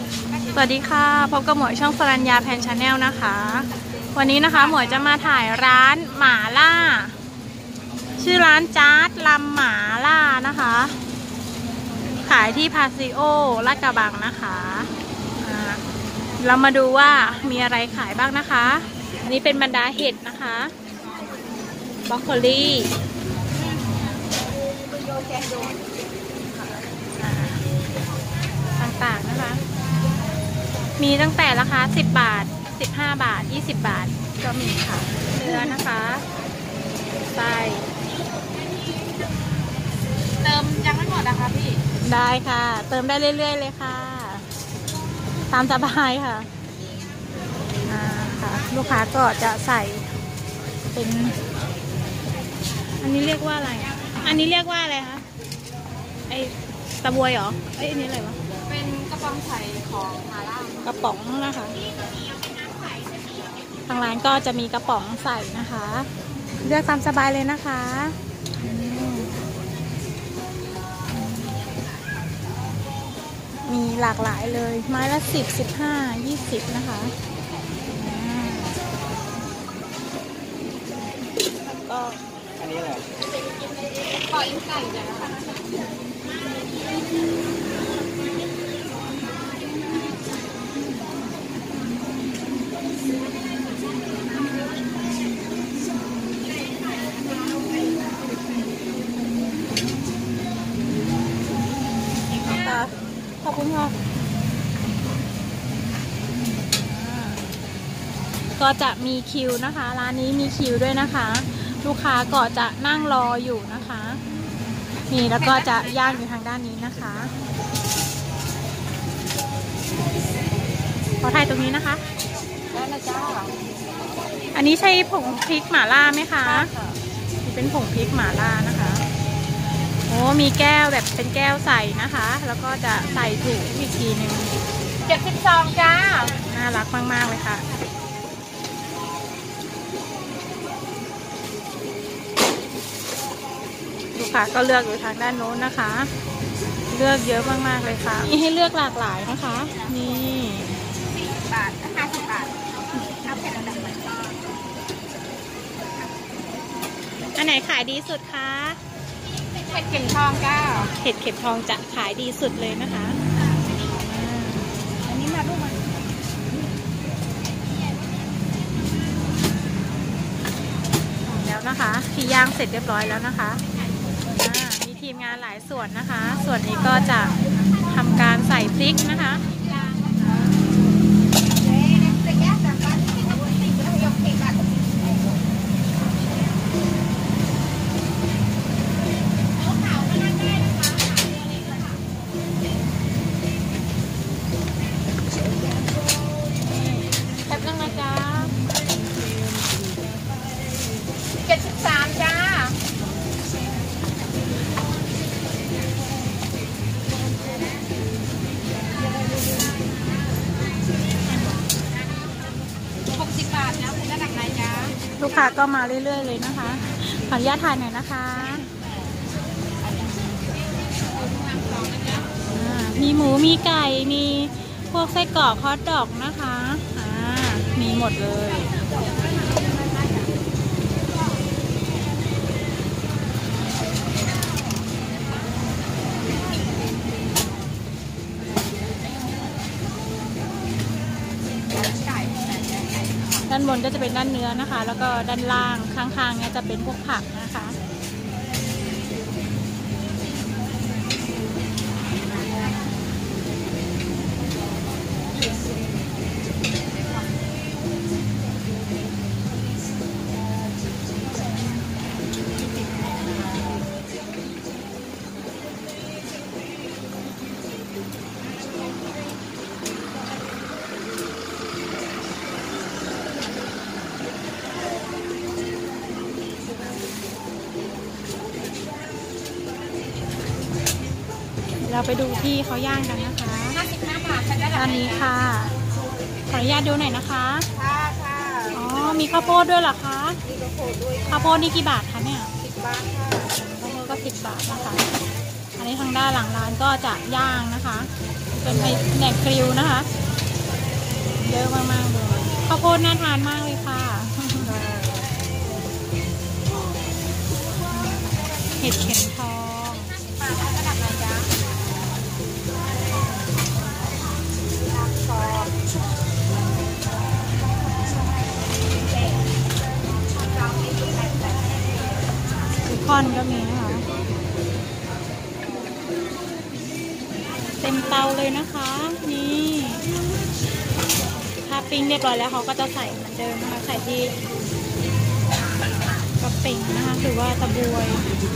สวัสดีค่ะพบกับหมวยช่องสรัญญาแพนชาแนลนะคะวันนี้นะคะหมวยจะมาถ่ายร้านหม่าล่าชื่อร้านจ๊าดลำหม่าล่านะคะขายที่พาซิโอลาดกระบังนะคะเรามาดูว่ามีอะไรขายบ้างนะคะอันนี้เป็นบรรดาเห็ดนะคะบรอกโคลีต่างๆนะคะมีตั้งแต่ราคา10 บาท15 บาท20 บาทก็มีค่ะเนื้อนะคะไส้เติมยังไม่หมดนะคะพี่ได้ค่ะเติมได้เรื่อยๆเลยค่ะตามสบายค่ะค่ะลูกค้าก็จะใส่เป็นอันนี้เรียกว่าอะไรอันนี้เรียกว่าอะไรคะไอตะบวยเหรอไออันนี้อะไรวะเป็นกระป๋องใส่ของหม่าล่ากระป๋องนะคะทางร้านก็จะมีกระป๋องใส่นะคะเลือกตามสบายเลยนะคะมีหลากหลายเลยไม้ละ10 15 20นะคะก็อันนี้อะไรปล่อยไก่จ้ะขอบคุณค่ะก็จะมีคิวนะคะร้านนี้มีคิวด้วยนะคะลูกค้าก็จะนั่งรออยู่นะคะนี่แล้วก็จะย่างอยู่ทางด้านนี้นะคะขอถ่ายตรงนี้นะคะได้นะจ้าอันนี้ใช่ผงพริกหม่าล่าไหมคะเป็นผงพริกหม่าล่านะคะโอ้มีแก้วแบบเป็นแก้วใส่นะคะแล้วก็จะใส่ถุงอีกทีหนึ่ง72จ้าน่ารักมากๆเลยค่ะลูกค้าก็เลือกอยู่ทางด้านโน้นนะคะเลือกเยอะมากๆเลยค่ะมีให้เลือกหลากหลายนะคะนี่10 บาท50 บาทเอาเผ็ดระดับไหนอันไหนขายดีสุดคะเห็ดเข็มทองจ้าเห็ดเข็มทองจะขายดีสุดเลยนะคะอันนี้มาดูมาแล้วนะคะที่ย่างเสร็จเรียบร้อยแล้วนะคะมีทีมงานหลายส่วนนะคะส่วนนี้ก็จะทำการใส่พริกนะคะ73จ้า60 บาทแล้วเป็นระดับไหนจ้าลูกค้าก็มาเรื่อยๆเลยนะคะขออนุญาตถ่ายหน่อยนะคะมีหมูมีไก่มีพวกไส้กรอกฮอทดอกนะคะมีหมดเลยด้านบนก็จะเป็นด้านเนื้อนะคะแล้วก็ด้านล่างข้างๆเนี้ยจะเป็นพวกผักนะคะเราไปดูที่เขาย่างกันนะคะ55 บาทด้านนี้ค่ะขออนุญาตดูหน่อยนะคะค่ะอ๋อมีข้าวโพดด้วยเหรอคะมีข้าวโพดด้วยข้าวโพดนี่กี่บาทคะเนี่ย10 บาทค่ะข้าวโพดก็10 บาทนะคะอันนี้ทางด้านหลังร้านก็จะย่างนะคะ เเป็นแผนกกริลนะคะเยอะมากๆเลยข้าวโพดน่าทานมากเลยค่ะเห็ดเข็มทองระดับไหนจ๊ะคอนก็มีนะคะเต็มเตาเลยนะคะนี่ถ้าปิ้งเรียบร้อยแล้วเขาก็จะใส่เหมือนเดิมนะคะใส่ที่กระปิ่งนะคะหรือว่าตะบวย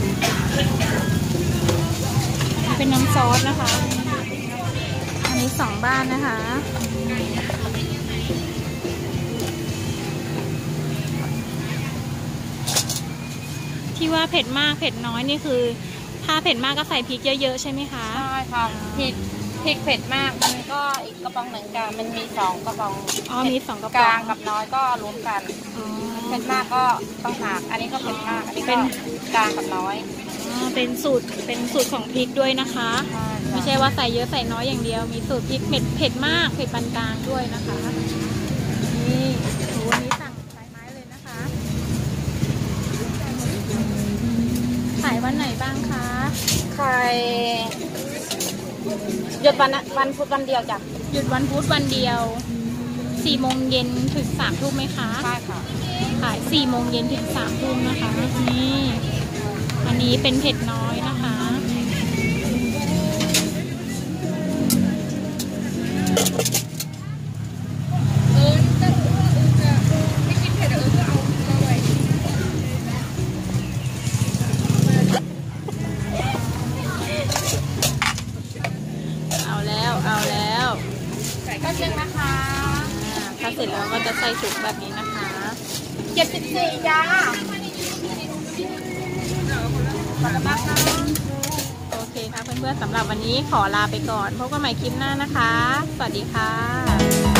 เป็นน้ำซอสนะคะอันนี้2บ้านนะคะที่ว่าเผ็ดมากเผ็ดน้อยนี่คือถ้าเผ็ดมากก็ใส่พริกเยอะๆใช่ไหมคะใช่ค่ะพริกเผ็ดมากมันก็อีกกระป๋องหนึ่งกลางมันมี2กระป๋องอ๋อมี2กระป๋องกลางกับน้อยก็รวมกันเผ็ดมากก็ต้องหักอันนี้ก็เผ็ดมากอันนี้เป็นกลางกับน้อยเป็นสูตรของพริกด้วยนะคะไม่ใช่ว่าใส่เยอะใส่น้อยอย่างเดียวมีสูตรพริกเผ็ดมากเผ็ดปานกลางด้วยนะคะนี่วันนี้สั่งสายไม้เลยนะคะขายวันไหนบ้างคะขายหยุดวันพุธวันเดียวจ้ะหยุดวันพุธวันเดียว4 โมงเย็นถึง3 ทุ่มไหมคะใช่ค่ะขาย4 โมงเย็นถึง3 ทุ่มนะคะนี่อันนี้เป็นเผ็ดน้อยนะคะเอาแล้วก็นึงนะคะถ้าเสร็จแล้วก็จะใส่ถุงแบบนี้นะคะ 74จ้าโอเคค่ะเพื่อนๆสำหรับวันนี้ขอลาไปก่อนพบกันใหม่คลิปหน้านะคะสวัสดีค่ะ